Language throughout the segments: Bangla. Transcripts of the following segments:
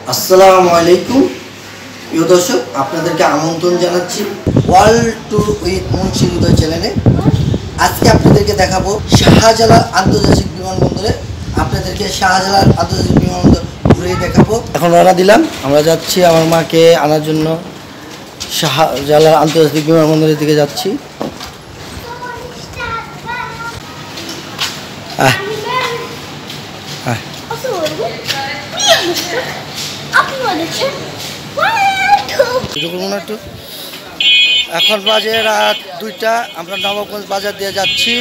আসসালামু আলাইকুম প্রিয় দর্শক, আপনাদেরকে আমন্ত্রণ জানাচ্ছি world tour with Munshi Hridoy চ্যানেলে। আজকে আপনাদেরকে দেখাবো শাহজালাল আন্তর্জাতিক বিমানবন্দরে। আপনাদেরকে শাহজালাল আন্তর্জাতিক বিমানবন্দর ঘুরে দেখাবো। এখন রওনা দিলাম, আমরা যাচ্ছি আমার মাকে আনার জন্য। শাহজালাল আন্তর্জাতিক বিমানবন্দরের দিকে যাচ্ছি। এখন বাজে রাত 2টা, আমরা নবাবগঞ্জ বাজার দিয়ে যাচ্ছি।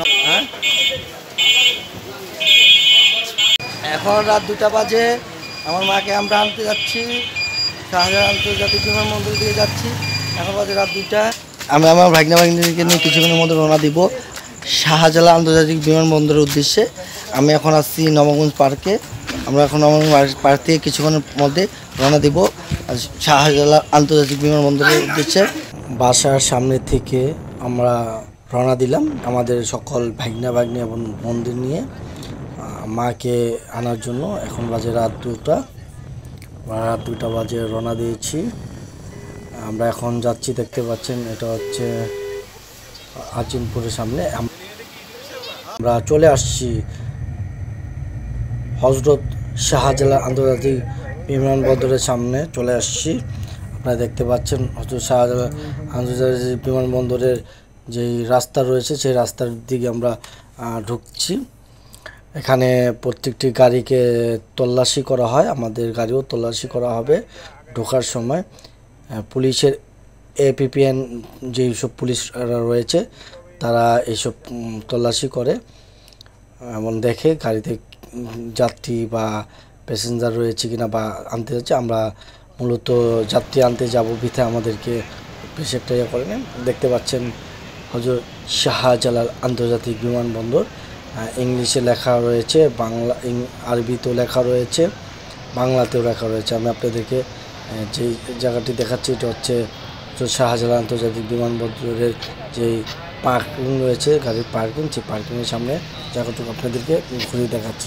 এখন রাত 2টা বাজে, আমার মাকে আমরা আনতে যাচ্ছি। শাহজালাল আন্তর্জাতিক বিমানবন্দর দিয়ে যাচ্ছি। এখন বাজে রাত 2টা। আমি আমার ভাগ্নিকে নিয়ে কিছুক্ষণের মধ্যে রওনা দিব শাহজালাল আন্তর্জাতিক বিমানবন্দরের উদ্দেশ্যে। আমি এখন আসছি নবাবগঞ্জ পার্কে। আমরা এখন নবাবগঞ্জ পার্ক থেকে কিছুক্ষণের মধ্যে রওনা দিব শাহজালাল আন্তর্জাতিক বিমানবন্দরের উদ্দেশ্যে। বাসার সামনে থেকে আমরা রওনা দিলাম আমাদের সকল ভাগ্নি এবং বোনদের নিয়ে মাকে আনার জন্য। এখন বাজে রাত 2টা, রাত 2টা বাজে রওনা দিয়েছি। আমরা এখন যাচ্ছি, দেখতে পাচ্ছেন এটা হচ্ছে আজিমপুরের সামনে। আমরা চলে আসছি হজরত শাহজালাল আন্তর্জাতিক বিমানবন্দরের সামনে চলে আসছি। আপনারা দেখতে পাচ্ছেন হজরত শাহজালাল আন্তর্জাতিক বিমানবন্দরের যেই রাস্তা রয়েছে সেই রাস্তার দিকে আমরা ঢুকছি। এখানে প্রত্যেকটি গাড়িকে তল্লাশি করা হয়, আমাদের গাড়িও তল্লাশি করা হবে ঢোকার সময়। পুলিশের APPN যেই সব পুলিশরা রয়েছে তারা এইসব তল্লাশি করে এমন দেখে গাড়িতে যাত্রী বা প্যাসেঞ্জার রয়েছে কিনা বা আনতে যাচ্ছে। আমরা মূলত যাত্রী আনতে যাব বিধে আমাদেরকে বেশি একটা ইয়ে করে না। দেখতে পাচ্ছেন হজরত শাহজালাল আন্তর্জাতিক বিমানবন্দর, ইংলিশে লেখা রয়েছে, বাংলা আরবিতেও লেখা রয়েছে, বাংলাতেও লেখা রয়েছে। আমি আপনাদেরকে যেই জায়গাটি দেখাচ্ছি এটা হচ্ছে শাহজালাল আন্তর্জাতিক বিমানবন্দরের যেই পার্কিং রয়েছে, গাড়ির পার্কিং, সেই পার্কিংয়ের সামনে জায়গাটুকু আপনাদেরকে ঘুরিয়ে দেখাচ্ছি।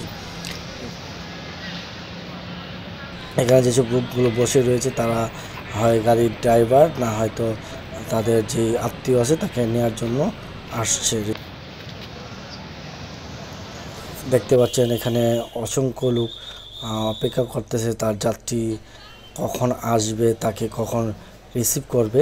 এখানে যেসব গ্রুপগুলো বসে রয়েছে তারা হয় গাড়ির ড্রাইভার, না হয়তো তাদের যে আত্মীয় আছে তাকে নেওয়ার জন্য আসছে। দেখতে পাচ্ছেন এখানে অসংখ্য লোক অপেক্ষা করতেছে তার যাত্রী কখন আসবে, তাকে কখন রিসিভ করবে।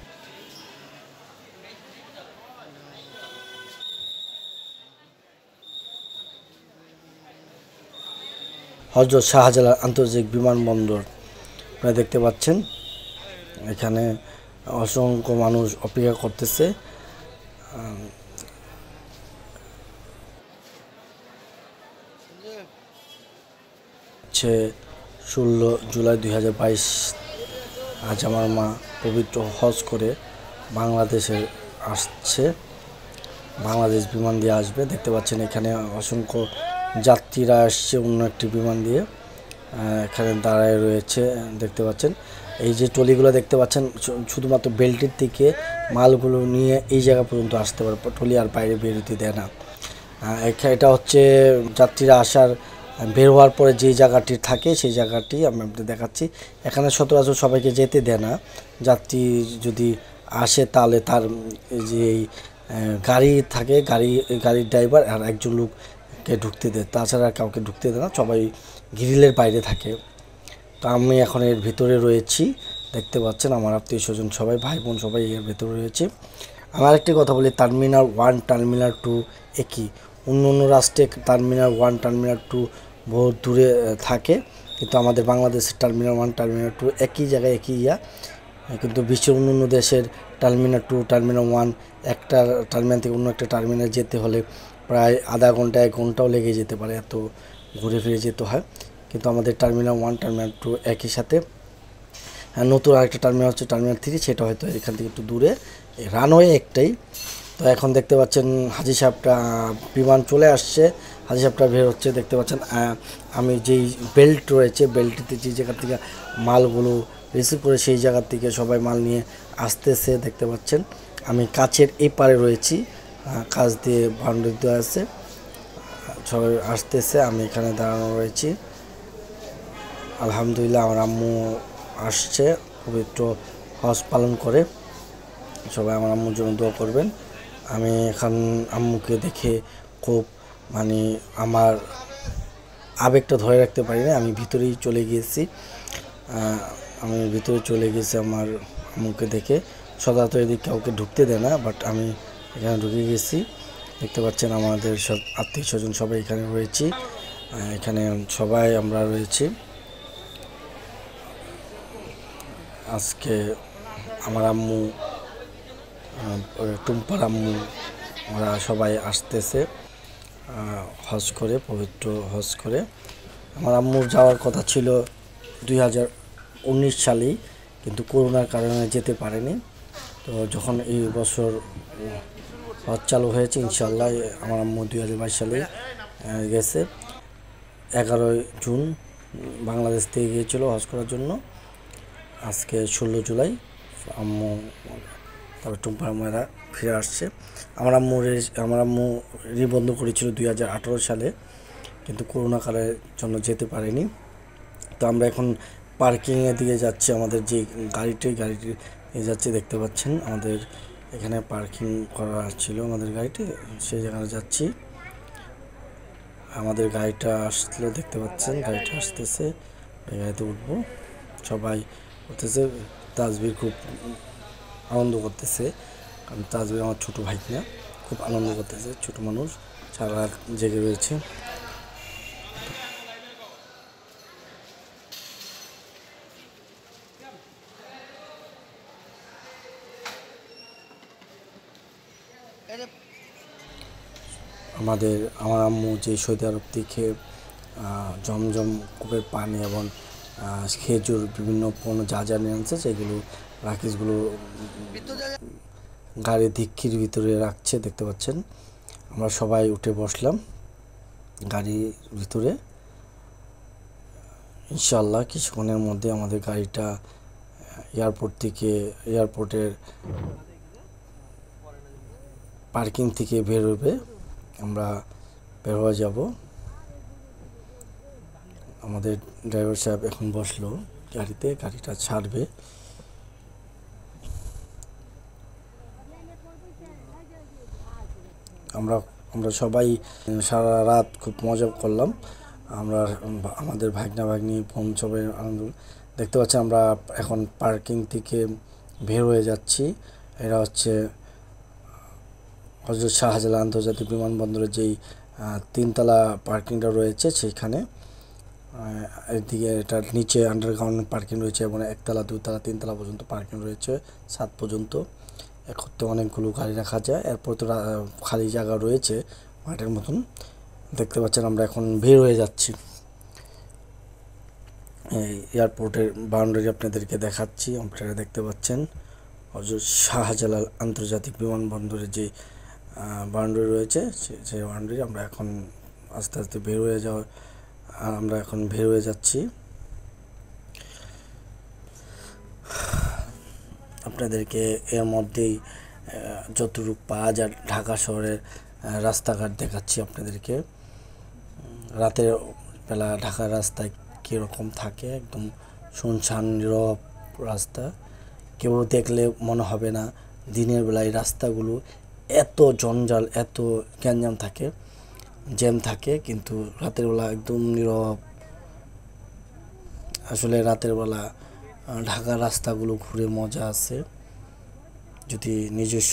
হজরত শাহজালাল আন্তর্জাতিক বিমানবন্দর আপনারা দেখতে পাচ্ছেন, এখানে অসংখ্য মানুষ অপেক্ষা করতেছে। 16 জুলাই 2022 আজ আমার মা পবিত্র হজ করে বাংলাদেশে আসছে, বাংলাদেশ বিমান দিয়ে আসবে। দেখতে পাচ্ছেন এখানে অসংখ্য যাত্রীরা আসছে অন্য একটি বিমান দিয়ে, এখানে দাঁড়ায় রয়েছে। দেখতে পাচ্ছেন এই যে ট্রলিগুলো দেখতে পাচ্ছেন, শুধুমাত্র বেল্টের থেকে মালগুলো নিয়ে এই জায়গা পর্যন্ত আসতে পারে, ট্রলি আর বাইরে বেরোতে দেয় না। এটা হচ্ছে যাত্রীরা আসার বের হওয়ার পরে যেই জায়গাটি থাকে সেই জায়গাটি আমি আপনাদের দেখাচ্ছি। এখানে সচরাচর সবাইকে যেতে দেয় না, যাত্রী যদি আসে তাহলে তার যে গাড়ি থাকে গাড়ির ড্রাইভার আর একজন লোককে ঢুকতে দেয়, তাছাড়া কাউকে ঢুকতে দেয় না, সবাই গ্রিলের বাইরে থাকে। তো আমি এখন এর ভিতরে রয়েছি, দেখতে পাচ্ছেন আমার আত্মীয় স্বজন সবাই, ভাই বোন সবাই এর ভিতরে রয়েছে। আমার একটি কথা বলি, টার্মিনাল 1 টার্মিনাল 2 একই। অন্য রাষ্ট্রে টার্মিনাল 1 টার্মিনাল 2 বহু দূরে থাকে, কিন্তু আমাদের বাংলাদেশের টার্মিনাল 1 টার্মিনাল 2 একই জায়গায় একই কিন্তু বিশ্বের অন্য দেশের টার্মিনাল 2 টার্মিনাল 1 একটা টার্মিনাল থেকে অন্য একটা টার্মিনাল যেতে হলে প্রায় আধা ঘন্টা 1 ঘন্টাও লেগে যেতে পারে, এত ঘুরে ফিরে যেতে হয়। কিন্তু আমাদের টার্মিনাল 1 টার্মিনাল 2 একই সাথে। নতুন আরেকটা টার্মিনাল হচ্ছে টার্মিনাল 3, সেটা হয়তো এখান থেকে একটু দূরে, রানওয়ে একটাই। তো এখন দেখতে পাচ্ছেন হাজী সাহেবটা বিমান চলে আসছে, হাজী সাহেবটা বের হচ্ছে। দেখতে পাচ্ছেন আমি যেই বেল্ট রয়েছে, বেল্টটিতে যে জায়গা থেকে মালগুলো রিসিভ করে সেই জায়গার থেকে সবাই মাল নিয়ে আসতেছে। দেখতে পাচ্ছেন আমি কাছের এই পারে রয়েছি, কাছ দিয়ে বাউন্ডারি দেওয়া আছে, সবাই আসতেছে, আমি এখানে দাঁড়ানো রয়েছি। আলহামদুলিল্লাহ আমার আম্মু আসছে পবিত্র হজ পালন করে। সবাই আমার আম্মুর জন্য দোয়া করবেন। আমি এখন আম্মুকে দেখে খুব মানে আমার আবেগটা ধরে রাখতে পারি না, আমি ভিতরেই চলে গিয়েছি। আমি ভিতরে চলে গেছি আমার আম্মুকে দেখে। সচরাচর এদিকে কাউকে ঢুকতে দেয় না, বাট আমি এখানে ঢুকে গেছি। দেখতে পাচ্ছেন আমাদের সব আত্মীয় স্বজন সবাই এখানে রয়েছি। এখানে সবাই আমরা রয়েছি। আজকে আমার আম্মু, টুম্পার আম্মু, ওরা সবাই আসতেছে হজ করে, পবিত্র হজ করে। আমার আম্মুর যাওয়ার কথা ছিল 2019 সালেই, কিন্তু করোনার কারণে যেতে পারেনি। তো যখন এই বছর হজ চালু হয়েছে, ইনশাল্লাহ আমার আম্মু 2022 সালে গেছে। 11 জুন বাংলাদেশ থেকে গিয়েছিল হজ করার জন্য। আজকে 16 জুলাই আম্মু, তারপর টুম্পার আম্মুরা ফিরে আসছে। আমার আম্মু নিবন্ধন করেছিল 2018 সালে, কিন্তু করোনা কালের জন্য যেতে পারেনি। তো আমরা এখন পার্কিংয়ের দিকে যাচ্ছি। আমাদের যে গাড়িটি যাচ্ছে, দেখতে পাচ্ছেন আমাদের এখানে পার্কিং করা ছিল আমাদের গাড়িটি, সেই জায়গায় যাচ্ছি। আমাদের গাড়িটা আসলো, দেখতে পাচ্ছেন গাড়িটা আসতেছে, এই গাড়িতে উঠবো। সবাই করতেছে, তাজবির খুব আনন্দ করতেছে, কারণ তাজবির আমার ছোটো ভাই না, খুব আনন্দ করতেছে। ছোটো মানুষ সারা রাত জেগে রয়েছে। আমার আম্মু যে সৌদি আরব থেকে জমজম কূপের পানি এবং খেজুর বিভিন্ন পণ্য যা যা নিয়ে আনছে, সেগুলো রাকিসগুলো গাড়ির ডিক্কির ভিতরে রাখছে, দেখতে পাচ্ছেন। আমরা সবাই উঠে বসলাম গাড়ির ভিতরে। ইনশাআল্লাহ কিছুক্ষণের মধ্যে আমাদের গাড়িটা এয়ারপোর্টের পার্কিং থেকে বের হবে, আমরা বের হয়ে যাব। আমাদের ড্রাইভার সাহেব এখন বসলো গাড়িতে, গাড়িটা ছাড়বে। আমরা সবাই সারা রাত খুব মজা করলাম। আমরা আমাদের ভাগনা ভাগ্নি বোন সবাই আনন্দ। দেখতে পাচ্ছি আমরা এখন পার্কিং থেকে বের হয়ে যাচ্ছি। এরা হচ্ছে হযরত শাহজালাল আন্তর্জাতিক বিমানবন্দরের যেই 3তলা পার্কিংটা রয়েছে, সেইখানে এদিকে এটার নিচে আন্ডারগ্রাউন্ড পার্কিং রয়েছে এবং 1তলা 2তলা 3তলা পর্যন্ত পার্কিং রয়েছে, 7 পর্যন্ত। একত্রে অনেকগুলো গাড়ি রাখা যায়। এরপর তো খালি জায়গা রয়েছে মাঠের মতন। দেখতে পাচ্ছেন আমরা এখন বের হয়ে যাচ্ছি। এই এয়ারপোর্টের বাউন্ডারি আপনাদেরকে দেখাচ্ছি, আপনারা দেখতে পাচ্ছেন হযরত শাহজালাল আন্তর্জাতিক বিমানবন্দরের যে বাউন্ডারি রয়েছে, সেই বাউন্ডারি আমরা এখন আস্তে আস্তে আমরা এখন বের হয়ে যাচ্ছি। আপনাদেরকে এর মধ্যেই যতটুকু পাওয়া যায় ঢাকা শহরের রাস্তাঘাট দেখাচ্ছি আপনাদেরকে। রাতের বেলা ঢাকার রাস্তায় কীরকম থাকে, একদম শুনশান নীরব রাস্তা। কেউ দেখলে মনে হবে না দিনের বেলায় রাস্তাগুলো এত জঞ্জাল, এত গ্যাঞ্জাম থাকে, জ্যাম থাকে, কিন্তু রাতের বেলা একদম নীরব। আসলে রাতের বেলা ঢাকার রাস্তাগুলো ঘুরে মজা আছে। যদি নিজস্ব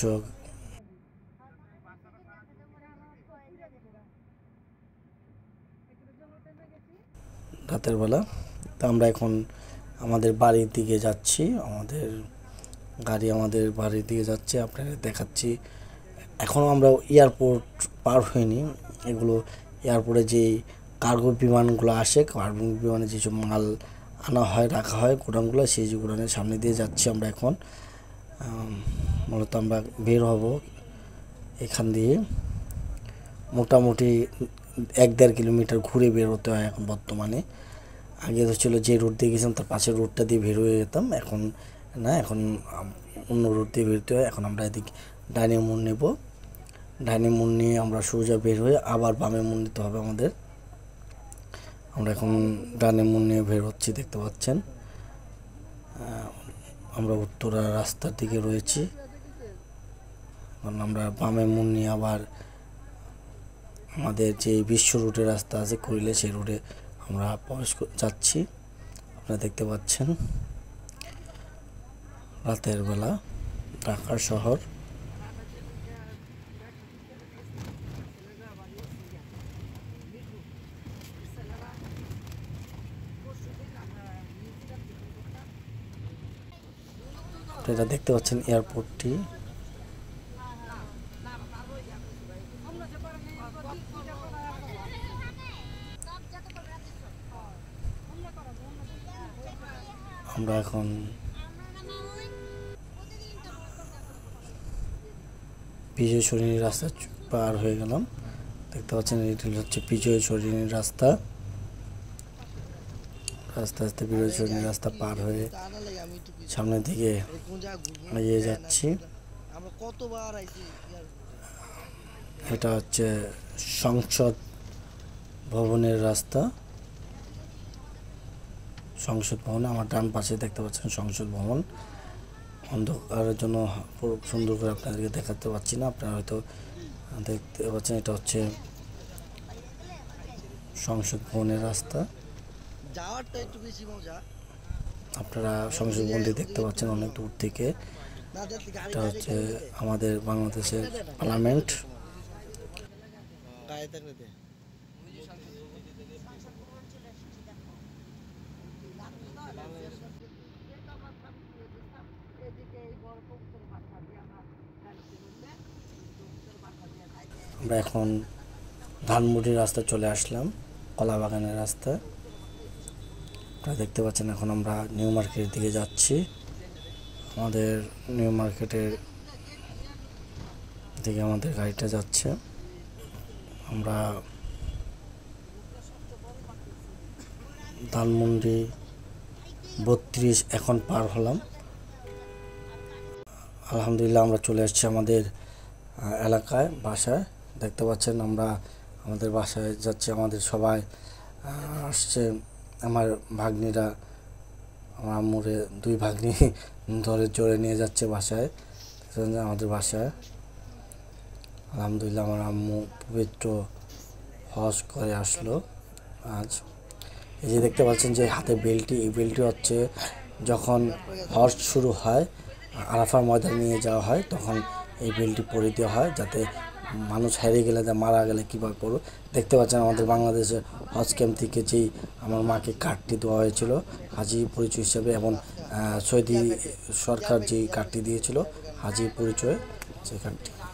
রাতের বেলা। তো আমরা এখন আমাদের বাড়ির দিকে যাচ্ছি, আমাদের বাড়ির দিকে যাচ্ছে, আপনাদের দেখাচ্ছি। এখনও আমরা এয়ারপোর্ট পার হইনি। এগুলো এয়ারপোর্টে যেই কার্গো বিমানগুলো আসে, কার্গো বিমানে যেসব মাল আনা হয়, রাখা হয় গোডাউনগুলো, সেই যে গোডাউনের সামনে দিয়ে যাচ্ছি আমরা এখন। মূলত আমরা বের হব এখান দিয়ে। মোটামুটি 1-1.5 কিলোমিটার ঘুরে বের হতে হয় এখন বর্তমানে। আগে তো ছিল যে রুট দিয়ে গেছিলাম তার পাশের রুটটা দিয়ে বের হয়ে যেতাম, এখন না, এখন অন্য রুট দিয়ে বেরোতে হয়। এখন আমরা এদিকে ডাইনে মোড় নেব, ডাইনে মোড় নিয়ে আমরা সোজা বের হয়ে আবার বামে মোড় নিতে হবে আমাদের। আমরা এখন ডানে মুখ নিয়ে বের হচ্ছি, দেখতে পাচ্ছেন। আমরা উত্তরা রাস্তার দিকে রয়েছি। কারণ আমরা বামে মুখ নিয়ে আবার আমাদের যে বিশ্ব রুটের রাস্তা আছে কুড়িলে, সেই রুটে আমরা প্রবেশ যাচ্ছি। আপনারা দেখতে পাচ্ছেন রাতের বেলা ঢাকা শহর। এটা দেখতে পাচ্ছেন এয়ারপোর্টটি। আমরা এখন বিজয় সরণির রাস্তা পার হয়ে গেলাম। দেখতে পাচ্ছেন এটি হচ্ছে বিজয় সরণির রাস্তা। আস্তে আস্তে বিজয় সরণির রাস্তা পার হয়ে সামনের দিকে এগিয়ে যাচ্ছি। এটা হচ্ছে সংসদ ভবনের রাস্তা। সংসদ ভবন আমার ডান পাশে দেখতে পাচ্ছেন সংসদ ভবন। অন্ধকারের জন্য সুন্দর করে আপনাদেরকে দেখাতে পারছি না, আপনারা হয়তো দেখতে পাচ্ছেন। এটা হচ্ছে সংসদ ভবনের রাস্তা। আপনারা সংসদ ভবনটি দেখতে পাচ্ছেন অনেক দূর থেকে। এটা হচ্ছে আমাদের বাংলাদেশের পার্লামেন্ট। আমরা এখন ধানমন্ডির রাস্তা চলে আসলাম, কলা বাগানের রাস্তা। আপনারা দেখতে পাচ্ছেন এখন আমরা নিউ মার্কেটের দিকে যাচ্ছি। আমাদের নিউ মার্কেটের দিকে আমাদের গাড়িটা যাচ্ছে। আমরা ধানমন্ডি 32 এখন পার হলাম। আলহামদুলিল্লাহ আমরা চলে আসছি আমাদের এলাকায়, বাসায়। দেখতে পাচ্ছেন আমরা আমাদের বাসায় যাচ্ছি। আমাদের সবাই আসছে। আমার ভাগ্নিরা, আমার আম্মুরে 2 ভাগ্নি ধরে চড়ে নিয়ে যাচ্ছে বাসায়, আমাদের বাসায়। আলহামদুলিল্লাহ আমার আম্মু পবিত্র হজ করে আসলো আজ। এই যে দেখতে পাচ্ছেন যে হাতে বেল্টটি, এই বেল্টটি হচ্ছে যখন হজ শুরু হয়, আরাফার ময়দানে নিয়ে যাওয়া হয়, তখন এই বেল্টটি পরে দেওয়া হয়, যাতে মানুষ হারিয়ে গেলে, মারা গেলে কীভাবে পড়ো। দেখতে পাচ্ছেন আমাদের বাংলাদেশের হজ ক্যাম্প থেকে যেই আমার মাকে কার্ডটি দেওয়া হয়েছিল হাজি পরিচয় হিসাবে, এবং সৌদি সরকার যেই কার্ডটি দিয়েছিল হাজি পরিচয়, সেই কার্ডটি।